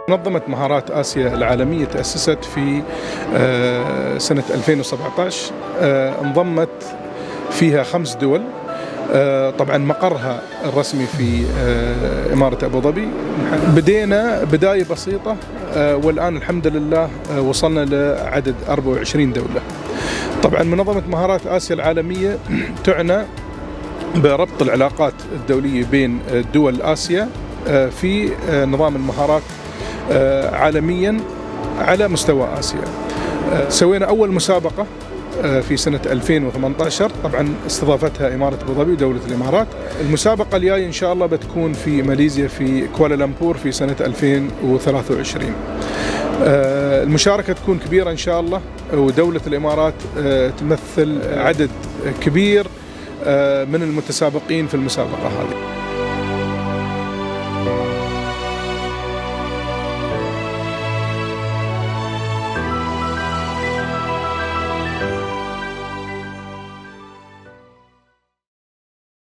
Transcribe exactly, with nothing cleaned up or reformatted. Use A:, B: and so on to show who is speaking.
A: منظمة مهارات آسيا العالمية تأسست في سنة ألفين وسبعة عشر، انضمت فيها خمس دول. طبعا مقرها الرسمي في إمارة أبو ظبي. بدينا بداية بسيطة والآن الحمد لله وصلنا لعدد أربعة وعشرين دولة. طبعا منظمة مهارات آسيا العالمية تعنى بربط العلاقات الدولية بين دول آسيا في نظام المهارات عالميا على مستوى آسيا. سوينا أول مسابقة في سنة ألفين وثمانية عشر، طبعا استضافتها إمارة أبو ظبي ودولة الإمارات. المسابقة الجاية إن شاء الله بتكون في ماليزيا في كوالالمبور في سنة ألفين وثلاثة وعشرين. المشاركة تكون كبيرة إن شاء الله، ودولة الإمارات تمثل عدد كبير من المتسابقين في المسابقة هذه.